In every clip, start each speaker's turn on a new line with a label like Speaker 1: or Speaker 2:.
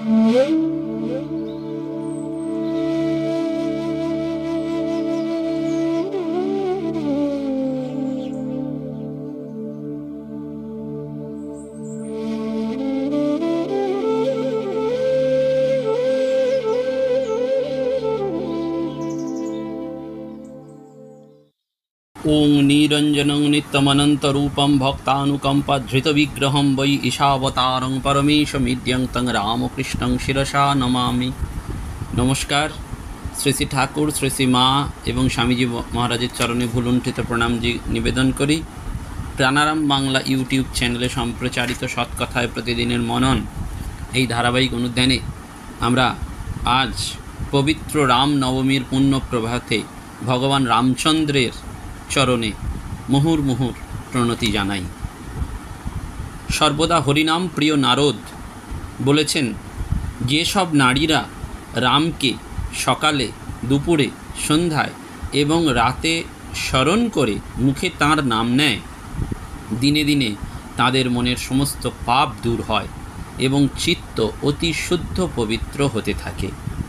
Speaker 1: ओं निरंजनं नित्यमनन्तरूपं भक्तानुकम्पधृतविग्रहं वै ईशावतारं परमेशमिद्यं तं रामकृष्णं शिरसा नमामि। नमस्कार। श्री श्री ठाकुर श्री श्री मा एवं स्वामीजी महाराजेर चरणे भूलुंठित प्रणामजी निवेदन करी। प्राणाराम बांगला यूट्यूब चैनेले सम्प्रचारित सत्कथाय प्रतिदिनेर मनन এই ধারাবাহিক অনুধ্যানে আমরা আজ পবিত্র রাম নবমীর পুণ্য প্রভাতে ভগবান রামচন্দ্রের চরণে মুহুর মুহুর প্রণতি জানাই। সর্বদা হরিনাম প্রিয় নারদ বলেছেন, যেসব নারীরা রামকে সকালে, দুপুরে, সন্ধ্যায় এবং রাতে স্মরণ করে মুখে তাঁর নাম নেয়, দিনে দিনে তাদের মনের সমস্ত পাপ দূর হয় এবং চিত্ত অতি শুদ্ধ পবিত্র হতে থাকে।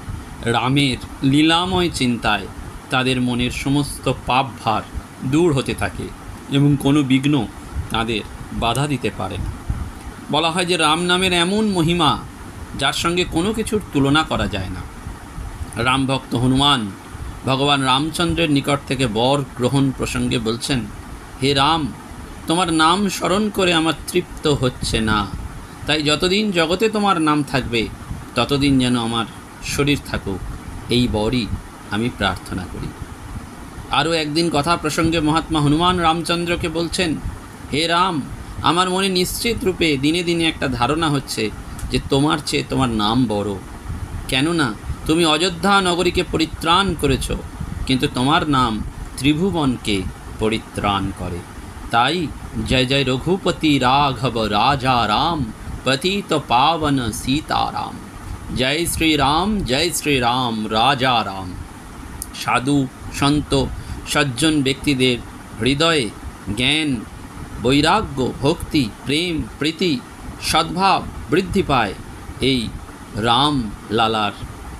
Speaker 1: রামের লীলাময় চিন্তায় তাদের মনের সমস্ত পাপ ভার দূর হতে থাকে এবং কোনো বিঘ্ন তাদের বাধা দিতে পারে না। বলা হয় যে রাম নামের এমন মহিমা যার সঙ্গে কোনো কিছুর তুলনা করা যায় না। রামভক্ত হনুমান ভগবান রামচন্দ্রের নিকট থেকে বর গ্রহণ প্রসঙ্গে বলছেন, হে রাম, তোমার নাম স্মরণ করে আমার তৃপ্ত হচ্ছে না, তাই যতদিন জগতে তোমার নাম থাকবে ততদিন যেন আমার শরীর থাকুক, এই বরই আমি প্রার্থনা করি। আরও একদিন কথা প্রসঙ্গে মহাত্মা হনুমান রামচন্দ্রকে বলছেন, হে রাম, আমার মনে নিশ্চিত রূপে দিনে দিনে একটা ধারণা হচ্ছে যে তোমার চেয়ে তোমার নাম বড়। কেননা তুমি অযোধ্যা নগরীকে পরিত্রাণ করেছ, কিন্তু তোমার নাম ত্রিভুবনকে পরিত্রাণ করে। তাই জয় জয় রঘুপতি রাঘব রাজা রাম, পতিত পাবন সীতারাম। জয় শ্রী রাম রাজা রাম। সাধু সন্ত সজ্জন ব্যক্তিদের হৃদয়ে জ্ঞান, বৈরাগ্য, ভক্তি, প্রেম, প্রীতি, সদ্ভাব বৃদ্ধি পায় এই রাম লালার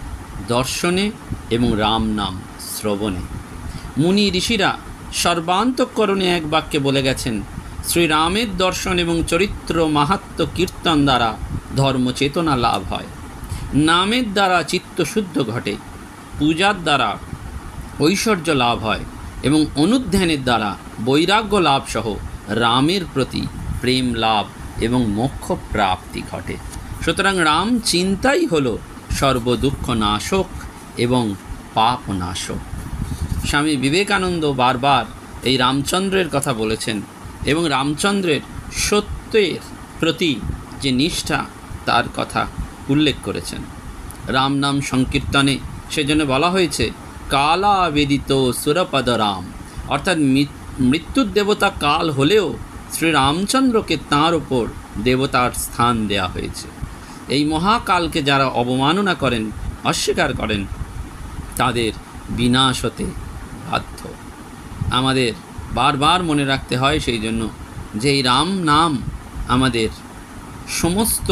Speaker 1: দর্শনে এবং রাম নাম শ্রবণে। মুনি ঋষিরা সর্বান্তঃকরণে এক বাক্যে বলে গেছেন, শ্রীরামের দর্শন এবং চরিত্র মাহাত্ম্য কীর্তন দ্বারা ধর্মচেতনা লাভ হয়, নামের দ্বারা চিত্তশুদ্ধ ঘটে, পূজার দ্বারা ঐশ্বর্য লাভ হয় এবং অনুধ্যানের দ্বারা বৈরাগ্য লাভ সহ রামের প্রতি প্রেম লাভ এবং মোক্ষ প্রাপ্তি ঘটে। সুতরাং রাম চিন্তাই হল সর্বদুঃখ নাশক এবং পাপ নাশক। স্বামী বিবেকানন্দ বারবার এই রামচন্দ্রের কথা বলেছেন এবং রামচন্দ্রের সত্যের প্রতি যে নিষ্ঠা তার কথা উল্লেখ করেছেন। রাম নাম সংকীর্তনে সেজন্য বলা হয়েছে কালা বেদিত সুরপদ রাম, অর্থাৎ মৃত্যুর দেবতা কাল হলেও শ্রীরামচন্দ্রকে তাঁর ওপর দেবতার স্থান দেয়া হয়েছে। এই মহাকালকে যারা অবমাননা করেন, অস্বীকার করেন, তাদের বিনাশ হতে বাধ্য। আমাদের বারবার মনে রাখতে হয় সেই জন্য যে এই রাম নাম আমাদের সমস্ত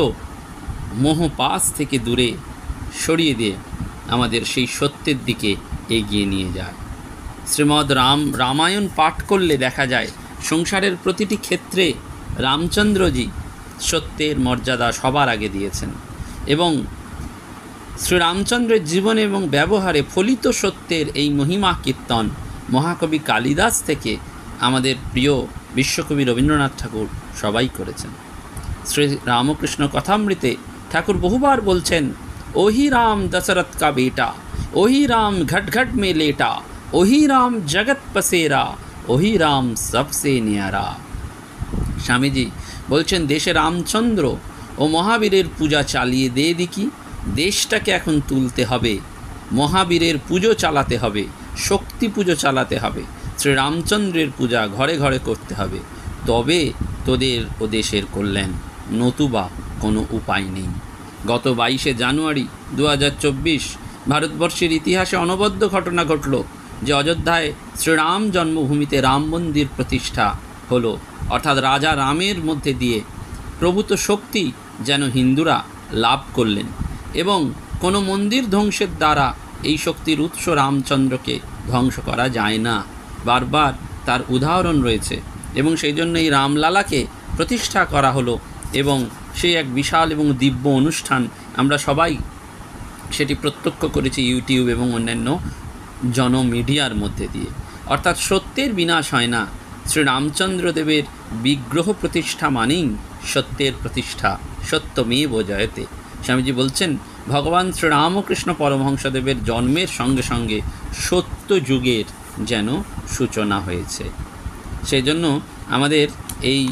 Speaker 1: মোহপাশ থেকে দূরে সরিয়ে দিয়ে আমাদের সেই সত্যের দিকে এগিয়ে নিয়ে যায়। শ্রীমদ্ রামায়ণ পাঠ করলে দেখা যায় সংসারের প্রতিটি ক্ষেত্রে রামচন্দ্রজি সত্যের মর্যাদা সবার আগে দিয়েছেন এবং শ্রীরামচন্দ্রের জীবনে এবং ব্যবহারে ফলিত সত্যের এই মহিমা কীর্তন মহাকবি কালিদাস থেকে আমাদের প্রিয় বিশ্বকবি রবীন্দ্রনাথ ঠাকুর সবাই করেছেন। শ্রী রামকৃষ্ণ কথামৃতে ঠাকুর বহুবার বলছেন, ওহি রাম দশরথ কা বেটা, ওহি রাম ঘট ঘট মে লেটা, ওহি রাম জগৎ পসেরা, ওহি রাম সবসে নিয়ারা। স্বামীজি বলছেন, দেশে রামচন্দ্র ও মহাবীরের পূজা চালিয়ে দে দিকি, দেশটাকে এখন তুলতে হবে, মহাবীরের পুজো চালাতে হবে, শক্তি পুজো চালাতে হবে, শ্রীরামচন্দ্রের পূজা ঘরে ঘরে করতে হবে, তবে তোদের ও দেশের কল্যাণ, নতুবা কোনো উপায় নেই। গত 22শে জানুয়ারি 2024 ভারতবর্ষের ইতিহাসে অনবদ্য ঘটনা ঘটল যে অযোধ্যায় শ্রীরাম জন্মভূমিতে রাম মন্দির প্রতিষ্ঠা হলো, অর্থাৎ রাজা রামের মধ্যে দিয়ে প্রভূত শক্তি যেন হিন্দুরা লাভ করলেন এবং কোনো মন্দির ধ্বংসের দ্বারা এই শক্তির উৎস রামচন্দ্রকে ধ্বংস করা যায় না। বারবার তার উদাহরণ রয়েছে এবং সেই জন্য এই রামলালাকে প্রতিষ্ঠা করা হলো এবং সেই এক বিশাল এবং দিব্য অনুষ্ঠান আমরা সবাই সেটি প্রত্যক্ষ করেছি ইউটিউব এবং অন্যান্য জনমিডিয়ার মধ্যে দিয়ে। অর্থাৎ সত্যের বিনাশ হয় না। শ্রীরামচন্দ্রদেবের বিগ্রহ প্রতিষ্ঠা মানেই সত্যের প্রতিষ্ঠা, সত্যমেব জয়তে। স্বামীজি বলছেন ভগবান শ্রীরামকৃষ্ণ পরমহংসদেবের জন্মের সঙ্গে সঙ্গে সত্য যুগের যেন সূচনা হয়েছে। সেই জন্য আমাদের এই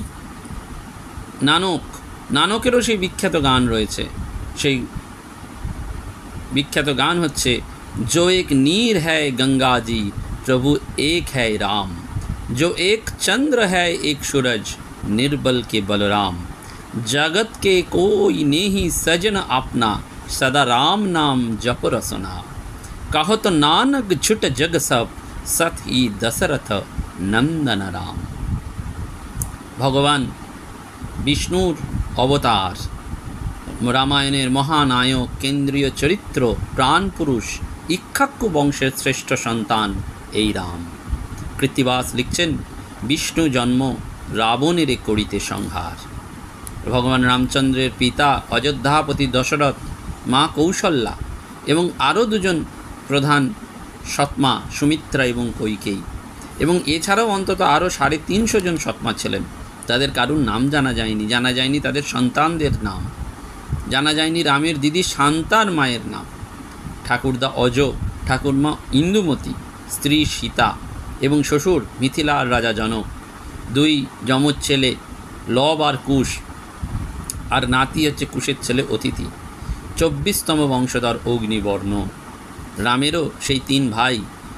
Speaker 1: নানকেরও সেই বিখ্যাত গান রয়েছে। সেই বিখ্যাত গান হচ্ছে जो एक नीर है गंगा जी प्रभु एक है राम, जो एक चंद्र है एक सूरज निर्बल के बलराम, जगत के कोई नेही सजन अपना सदा राम नाम जप रसना, कहत नानक झुट जग सब सत ही दशरथ नंदन राम। भगवान विष्णुर अवतार, रामायणের মহানায়ক, কেন্দ্রীয় চরিত্র, প্রাণপুরুষ, ইক্ষ্বাকু বংশের শ্রেষ্ঠ সন্তান এই রাম। কৃত্তিবাস লিখছেন বিষ্ণু জন্ম রাবণের করিতে সংহার। ভগবান রামচন্দ্রের পিতা অযোধ্যাপতি দশরথ, মা কৌশল্যা এবং আরও দুজন প্রধান সৎমা সুমিত্রা এবং কৈকেয়ী, এবং এছাড়াও অন্তত আরও 350 জন সৎমা ছিলেন। তাদের কারুর নাম জানা যায়নি তাদের সন্তানদের নাম, জানা যায়নি রামের দিদি শান্তার মায়ের নাম, ঠাকুরদা অজ, ঠাকুরমা ইন্দুমতি, স্ত্রী সীতা এবং শ্বশুর মিথিলার রাজা জনক, 2 যমজ ছেলে লব আর কুশ, আর নাতি হচ্ছে কুশের ছেলে অতিথি, 24তম বংশধর অগ্নিবর্ণ। রামেরও সেই 3 ভাই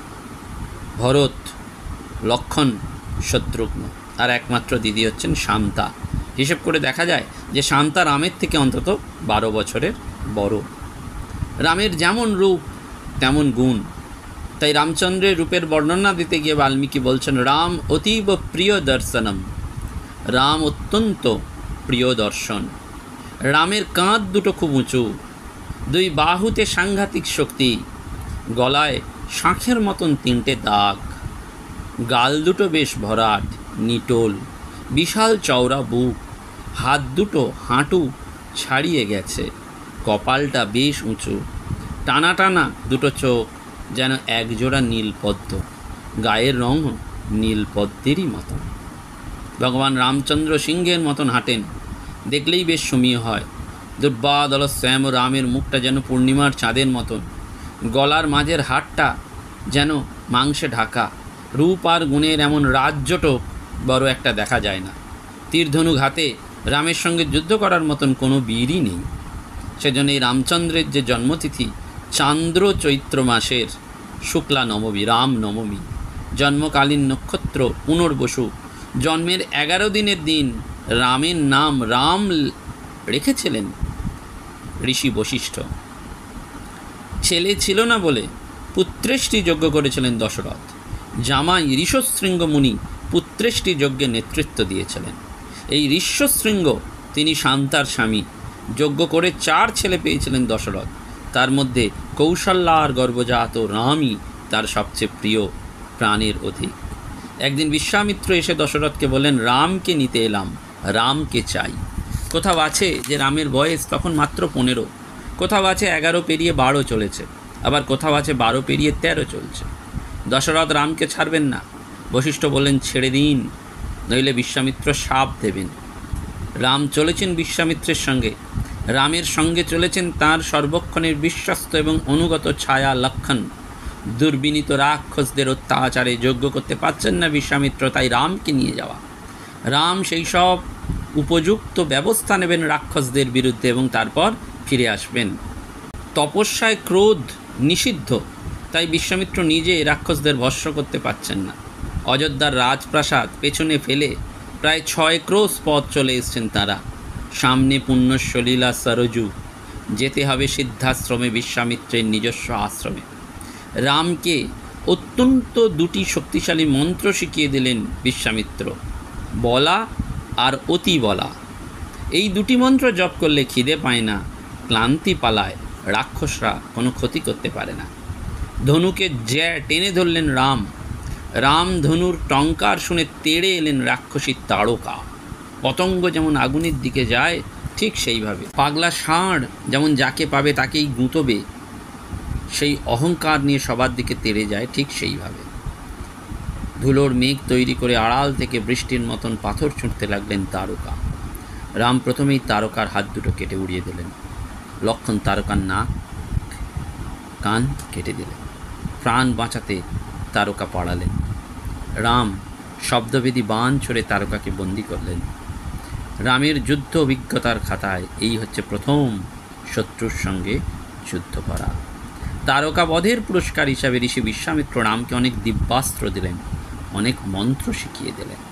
Speaker 1: ভরত, লক্ষণ, শত্রুঘ্ন, আর একমাত্র দিদি হচ্ছেন শান্তা। হিসেব করে দেখা যায় যে শান্তা রামের থেকে অন্তত 12 বছরের বড়। রামের যেমন রূপ তেমন গুণ, তাই রামচন্দ্রের রূপের বর্ণনা দিতে গিয়ে বাল্মীকি বলছেন রাম অতীব প্রিয় দর্শনম, রাম অত্যন্ত প্রিয় দর্শন। রামের কাঁধ দুটো খুব উঁচু, 2 বাহুতে সাংঘাতিক শক্তি, গলায় শাঁখের মতন 3টে দাগ, গাল দুটো বেশ ভরাট নিটোল, বিশাল চওড়া বুক, হাত দুটো হাঁটু ছাড়িয়ে গেছে, কপালটা বেশ উঁচু, টানা টানা 2 চোখ, যেন একজোড়া নীলপদ্ম, গায়ের রঙ নীলপদ্মেরই মতন। ভগবান রামচন্দ্র সিংহের মতন হাঁটেন, দেখলেই বেশ সমীহ হয়। দুর্বাদল শ্যাম রামের মুখটা যেন পূর্ণিমার চাঁদের মতন, গলার মাঝের হাড়টা যেন মাংসে ঢাকা। রূপ আর গুণের এমন রাজ্যটক বড় একটা দেখা যায় না। তীরধনুক হাতে রামের সঙ্গে যুদ্ধ করার মতন কোনো বীরই নেই। সেজন্য এই রামচন্দ্রের যে জন্মতিথি চান্দ্র চৈত্র মাসের শুক্লা নবমী, রাম নবমী, জন্মকালীন নক্ষত্র পুনর্বসু, জন্মের 11 দিনের দিন রামের নাম রাম রেখেছিলেন ঋষি বশিষ্ঠ। ছেলে ছিল না বলে পুত্রেষ্টি যজ্ঞ করেছিলেন দশরথ। জামাই ঋষ্যশৃঙ্গ মুনি পুত্রেষ্টি যজ্ঞে নেতৃত্ব দিয়েছিলেন। এই ঋষ্যশৃঙ্গ তিনি শান্তার স্বামী। যজ্ঞ করে 4 ছেলে পেয়েছিলেন দশরথ, তার মধ্যে কৌশল্যার গর্ভজাত রামই তার সবচেয়ে প্রিয়, প্রাণের অধিক। একদিন বিশ্বামিত্র এসে দশরথকে বললেন রামকে নিতে এলাম, রামকে চাই। কোথাও আছে যে রামের বয়স তখন মাত্র 15, কোথাও আছে 11 পেরিয়ে 12 চলেছে, আবার কোথাও আছে 12 পেরিয়ে 13 চলছে। দশরথ রামকে ছাড়বেন না। বশিষ্ঠ বললেন ছেড়ে দিন, নইলে বিশ্বামিত্র শাপ দেবেন। রাম চলেছেন বিশ্বামিত্রের সঙ্গে, রামের সঙ্গে চলেছেন তাঁর সর্বক্ষণের বিশ্বস্ত এবং অনুগত ছায়া লক্ষণ। দুর্বিনীত রাক্ষসদের অত্যাচারে যজ্ঞ করতে পারছেন না বিশ্বামিত্র, তাই রামকে নিয়ে যাওয়া। রাম সেই সব উপযুক্ত ব্যবস্থা নেবেন রাক্ষসদের বিরুদ্ধে এবং তারপর ফিরে আসবেন। তপস্যায় ক্রোধ নিষিদ্ধ, তাই বিশ্বামিত্র নিজে রাক্ষসদের ভস্ম করতে পারছেন না। অযোধ্যার রাজপ্রাসাদ পেছনে ফেলে প্রায় 6 ক্রোশ পথ চলে এসছেন তারা। সামনে পুণ্যসলীলা সরজু, যেতে হবে সিদ্ধাশ্রমে, বিশ্বামিত্রের নিজস্ব আশ্রমে। রামকে অত্যন্ত 2টি শক্তিশালী মন্ত্র শিখিয়ে দিলেন বিশ্বামিত্র, বলা আর অতি বলা। এই 2টি মন্ত্র জপ করলে খিদে পায় না, ক্লান্তি পালায়, রাক্ষসরা কোনো ক্ষতি করতে পারে না। ধনুকে টেনে ধরলেন রাম। রাম ধনুর টঙ্কার শুনে তেড়ে এলেন রাক্ষসী তারকা। পতঙ্গ যেমন আগুনের দিকে যায় ঠিক সেইভাবে পাগলা ষাঁড় যেমন যাকে পাবে তাকেই গুঁতবে, সেই অহংকার নিয়ে সবার দিকে তেড়ে যায় ঠিক সেইভাবে ধুলোর মেঘ তৈরি করে আড়াল থেকে বৃষ্টির মতন পাথর ছুঁড়তে লাগলেন তারকা। রাম প্রথমেই তারকার হাত দুটো কেটে উড়িয়ে দিলেন। লক্ষ্মণ তারকার নাক কান কেটে দিলেন। প্রাণ বাঁচাতে তারকা পাড়ালেন। রাম শব্দভেদী বাণ ছড়ে তারকাকে বন্দী করলেন। রামের যুদ্ধ অভিজ্ঞতার খাতায় এই হচ্ছে প্রথম শত্রুর সঙ্গে যুদ্ধ করা। তারকা বধের পুরস্কার হিসাবে ঋষি বিশ্বামিত্র রামকে অনেক দিব্যাস্ত্র দিলেন, অনেক মন্ত্র শিখিয়ে দিলেন।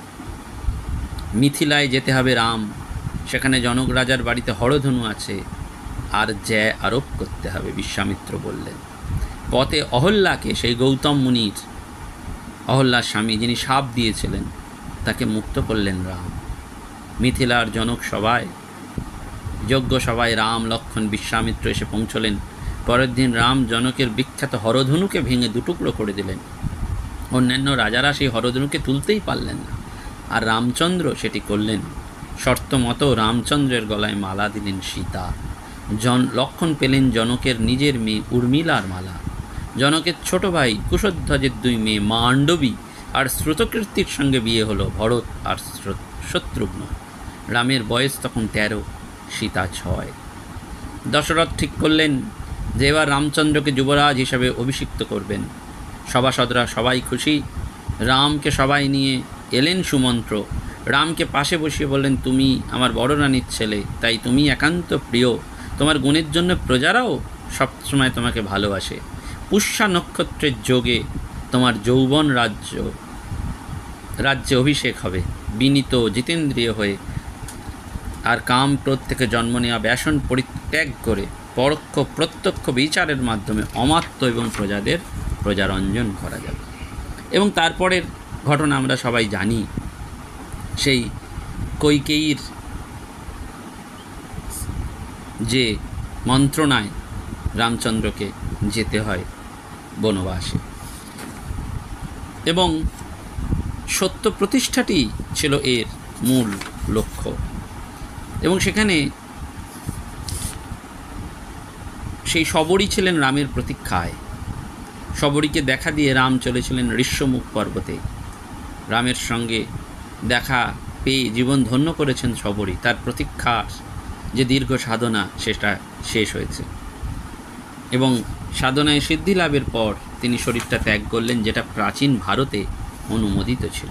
Speaker 1: মিথিলায় যেতে হবে রাম, সেখানে জনক রাজার বাড়িতে হরধনু আছে, আর জ্যা আরোপ করতে হবে বিশ্বামিত্র বললেন। পথে অহল্যাকে, সেই গৌতম মুনির অহল্যার স্বামী যিনি শাপ দিয়েছিলেন, তাকে মুক্ত করলেন রাম। মিথিলার জনক সভায়, যজ্ঞ সভায় রাম লক্ষ্মণ বিশ্বামিত্র এসে পৌঁছলেন। পরের দিন রাম জনকের বিখ্যাত হরধনুকে ভেঙে দুটুকরো করে দিলেন। অন্যান্য রাজারা সেই হরধনুকে তুলতেই পারলেন না, আর রামচন্দ্র সেটি করলেন। শর্ত মতো রামচন্দ্রের গলায় মালা দিলেন সীতা। লক্ষ্মণ পেলেন জনকের নিজের মেয়ে উর্মিলার মালা। জনকের ছোট ভাই কুশধ্বজের 2 মেয়ে মাণ্ডবী আর শ্রুতকীর্তির সঙ্গে বিয়ে হলো ভরত আর শত্রুঘ্ন। রামের বয়স তখন 13, সীতা 6। দশরথ ঠিক করলেন যে এবার রামচন্দ্রকে যুবরাজ হিসাবে অভিষিক্ত করবেন। সভাসদরা সবাই খুশি। রামকে সবাই নিয়ে এলেন সুমন্ত্র। রামকে পাশে বসিয়ে বললেন, তুমি আমার বড় রানীর ছেলে, তাই তুমি একান্ত প্রিয়। তোমার গুণের জন্য প্রজারাও সবসময় তোমাকে ভালোবাসে। পুষ্যা নক্ষত্রের যোগে তোমার যৌবন রাজ্যে অভিষেক হবে, বিনীত জিতেন্দ্রিয় হয়ে। আর কাম ক্রোধ থেকে জন্ম নেওয়া ব্যসন পরিত্যাগ করে পরোক্ষ প্রত্যক্ষ বিচারের মাধ্যমে অমাত্য এবং প্রজাদের প্রজারঞ্জন করা যাবে। এবং তারপরের ঘটনা আমরা সবাই জানি। সেই কৈকেয়ীর যে মন্ত্রণায় রামচন্দ্রকে যেতে হয় বনবাসে, এবং সত্য প্রতিষ্ঠাটি ছিল এর মূল লক্ষ্য। এবং সেখানে সেই শবরী ছিলেন রামের প্রতীক্ষায়। শবরীকে দেখা দিয়ে রাম চলেছিলেন ঋষ্যমুখ পর্বতে। রামের সঙ্গে দেখা পেয়ে জীবন ধন্য করেছেন শবরী। তার প্রতীক্ষার যে দীর্ঘ সাধনা সেটা শেষ হয়েছে, এবং সাধনায় সিদ্ধি লাভের পর তিনি শরীরটা ত্যাগ করলেন, যেটা প্রাচীন ভারতে অনুমোদিত ছিল।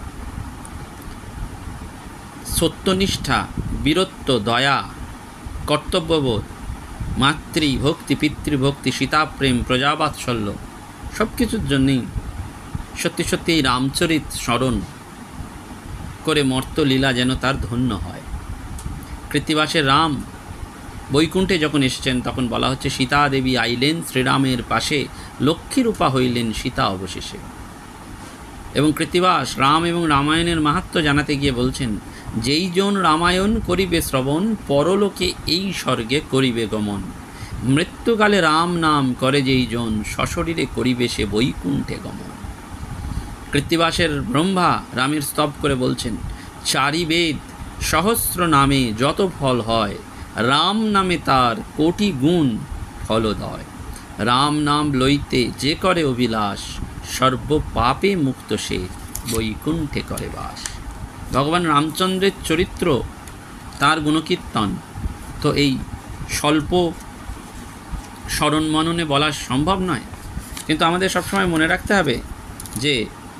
Speaker 1: সত্যনিষ্ঠা, বীরত্ব, দয়া, কর্তব্যবোধ, মাতৃভক্তি, পিতৃভক্তি, সীতাপ্রেম, প্রজাবাৎসল্য সব কিছুর জন্যেই সত্যি সত্যি এই রামচরিত স্মরণ করে মর্তলীলা যেন তার ধন্য হয়। কৃত্তিবাসের রাম বৈকুণ্ঠে যখন এসেছেন তখন বলা হচ্ছে, সীতা দেবী আইলেন শ্রীরামের পাশে, লক্ষ্মীরূপা হইলেন সীতা অবশেষে। এবং কৃত্তিবাস রাম এবং রামায়ণের মাহাত্ম্য জানাতে গিয়ে বলছেন, যেই জন রামায়ণ করিবে শ্রবণ, পরলোকে এই স্বর্গে করিবে গমন। মৃত্যুকালে রাম নাম করে যেই জন, সশরীরে করিবে সে বৈকুণ্ঠে গমন। কৃত্তিবাসের ব্রহ্মা রামের স্তব করে বলছেন, 4 বেদ সহস্র নামে যত ফল হয়, রাম নামে তার কোটি গুণ ফলদয়। রাম নাম লইতে যে করে অভিলাষ, সর্ব পাপে মুক্ত সে বৈকুণ্ঠে করে বাস। ভগবান রামচন্দ্রের চরিত্র, তার গুণকীর্তন তো এই স্বল্প স্মরণ মননে বলা সম্ভব নয়, কিন্তু আমাদের সবসময় মনে রাখতে হবে যে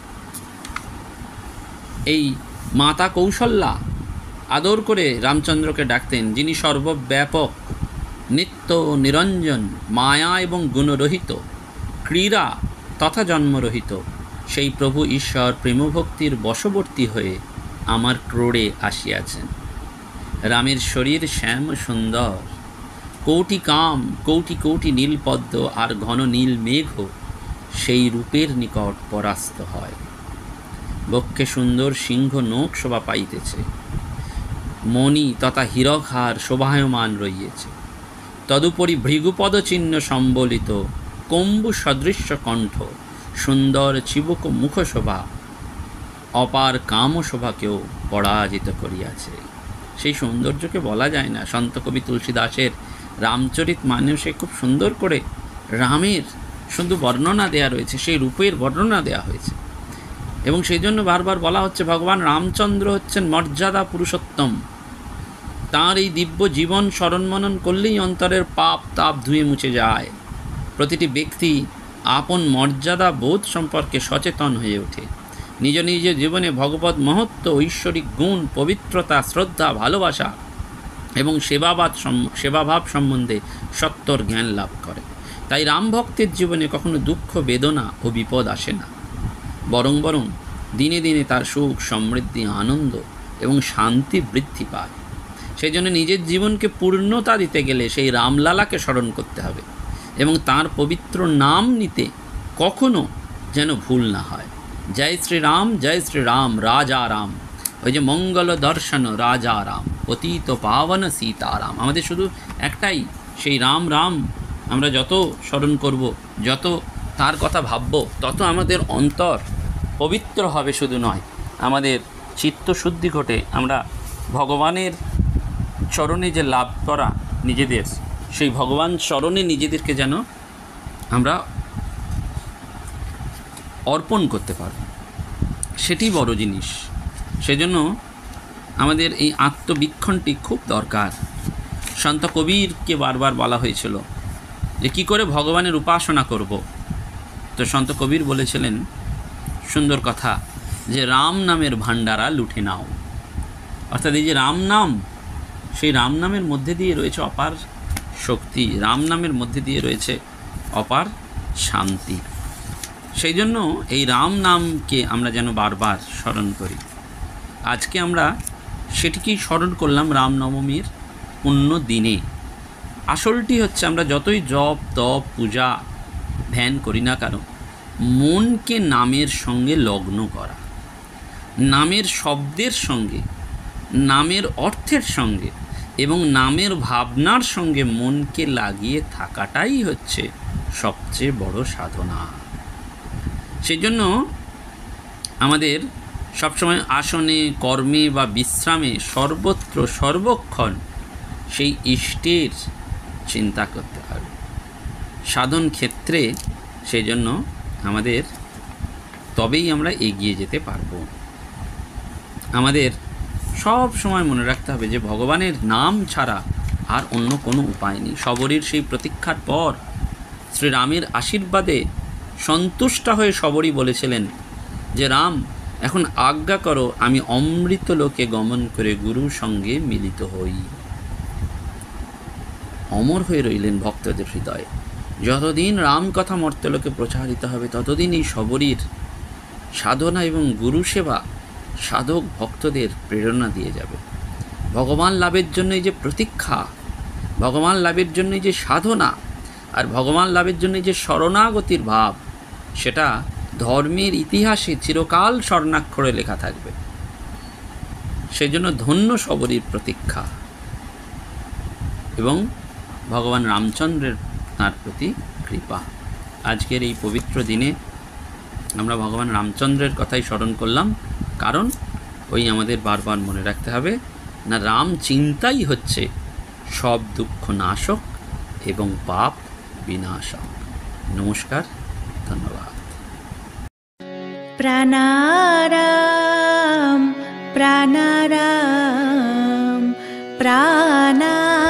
Speaker 1: এই মাতা কৌশল্যা আদর করে রামচন্দ্রকে ডাকতেন, যিনি সর্বব্যাপক, নিত্য নিরঞ্জন, মায়া এবং গুণরহিত, ক্রীড়া তথা জন্মরহিত। সেই প্রভু ঈশ্বর প্রেমভক্তির বশবর্তী হয়ে আমার ক্রোড়ে আসিয়াছেন। রামের শরীর শ্যাম সুন্দর, কোটি কাম, কোটি কোটি নীলপদ্ম আর ঘন নীল মেঘ সেই রূপের নিকট পরাস্ত হয়। বক্ষে সুন্দর সিংহ নোক শোভা পাইতেছে, মণি তথা হীরকহার শোভায়মান রইয়েছে। তদুপরি ভৃগুপদ চিহ্ন সম্বলিত কম্বু সদৃশ্য কণ্ঠ, সুন্দর চিবুক মুখশোভা, অপার কামশোভাকেও পরাজিত করিয়াছে। সেই সৌন্দর্যকে বলা যায় না। সন্ত কবি তুলসী দাসের রামচরিত মানসে খুব সুন্দর করে রামের শুধু বর্ণনা দেয়া রয়েছে, সেই রূপের বর্ণনা দেয়া হয়েছে। এবং সেই জন্য বারবার বলা হচ্ছে ভগবান রামচন্দ্র হচ্ছেন মর্যাদা পুরুষোত্তম। তাঁর এই দিব্য জীবন স্মরণ মনন করলেই অন্তরের পাপ তাপ ধুয়ে মুছে যায়। প্রতিটি ব্যক্তি আপন মর্যাদা বোধ সম্পর্কে সচেতন হয়ে ওঠে। নিজ নিজ জীবনে ভগবত মহত্ব, ঐশ্বরিক গুণ, পবিত্রতা, শ্রদ্ধা, ভালোবাসা এবং সেবাভাব সম্বন্ধে সত্তর জ্ঞান লাভ করে। তাই রাম ভক্তের জীবনে কখনো দুঃখ, বেদনা ও বিপদ আসে না, বরং দিনে দিনে তার সুখ, সমৃদ্ধি, আনন্দ এবং শান্তি বৃদ্ধি পায়। সেই জন্য নিজের জীবনকে পূর্ণতা দিতে গেলে সেই রামলালাকে স্মরণ করতে হবে এবং তাঁর পবিত্র নাম নিতে কখনো যেন ভুল না হয়। জয় শ্রীরাম রাজা রাম। ওই যে মঙ্গল দর্শন রাজা রাম, পতিত পাবন সীতারাম। আমাদের শুধু একটাই, সেই রাম রাম আমরা যত স্মরণ করব, যত তার কথা ভাবব, তত আমাদের অন্তর পবিত্র হবে। শুধু নয়, আমাদের চিত্তশুদ্ধি ঘটে। আমরা ভগবানের চরণে যে লাভ করা নিজেদের, সেই ভগবান চরণে নিজেদেরকে যেন আমরা অর্পণ করতে পারব, সেটি বড় জিনিস। সেজন্য আমাদের এই আত্মবীক্ষণটি খুব দরকার। সন্ত কবিরকে বারবার বলা হয়েছিল যে কী করে ভগবানের উপাসনা করব। তো সন্ত কবির বলেছিলেন সুন্দর কথা, যে রাম নামের ভাণ্ডারা লুঠে নাও। অর্থাৎ এই যে রাম নাম, সেই রাম নামের মধ্যে দিয়ে রয়েছে অপার শক্তি, রাম নামের মধ্যে দিয়ে রয়েছে অপার শান্তি। সেই জন্য এই রাম নামকে আমরা যেন বারবার স্মরণ করি। আজকে আমরা সেটিকেই স্মরণ করলাম রামনবমীর পুণ্য দিনে। আসলটি হচ্ছে আমরা যতই জপ তপ পূজা ধ্যান করি না কেন, মনকে নামের সঙ্গে লগ্ন করা, নামের শব্দের সঙ্গে, নামের অর্থের সঙ্গে এবং নামের ভাবনার সঙ্গে মনকে লাগিয়ে থাকাটাই হচ্ছে সবচেয়ে বড় সাধনা। সেই জন্য আমাদের সবসময় আসনে, কর্মে বা বিশ্রামে সর্বত্র সর্বক্ষণ সেই ইষ্টের চিন্তা করতে হবে। সাধন ক্ষেত্রে সেই জন্য আমাদের তবেই আমরা এগিয়ে যেতে পারব। আমাদের সব সময় মনে রাখতে হবে যে ভগবানের নাম ছাড়া আর অন্য কোনো উপায় নেই। শবরীর সেই প্রতীক্ষার পর শ্রীরামের আশীর্বাদে সন্তুষ্ট হয়ে শবরী বলেছিলেন যে রাম, এখন আজ্ঞা করো আমি অমৃত লোকে গমন করে গুরু সঙ্গে মিলিত হই। অমর হয়ে রইলেন ভক্তদের হৃদয়ে। যতদিন রাম কথা মর্ত্যলোকে প্রচারিত হবে, ততদিন এই শবরীর সাধনা এবং গুরু সেবা সাধক ভক্তদের প্রেরণা দিয়ে যাবে। ভগবান লাভের জন্য এই যে প্রতীক্ষা, ভগবান লাভের জন্য যে সাধনা, আর ভগবান লাভের জন্য যে শরণাগতির ভাব, সেটা ধর্মের ইতিহাসে চিরকাল স্বর্ণাক্ষরে লেখা থাকবে। সেই জন্য ধন্য শবরীর প্রতীক্ষা এবং ভগবান রামচন্দ্রের তাঁর প্রতি কৃপা। আজকের এই পবিত্র দিনে আমরা ভগবান রামচন্দ্রের কথাই স্মরণ করলাম, কারণ ওই আমাদের বারবার মনে রাখতে হবে না, রাম চিন্তাই হচ্ছে সব দুঃখ নাশক এবং পাপ বিনাশক। নমস্কার, ধন্যবাদ।
Speaker 2: প্রাণারাম প্রাণারাম প্রাণা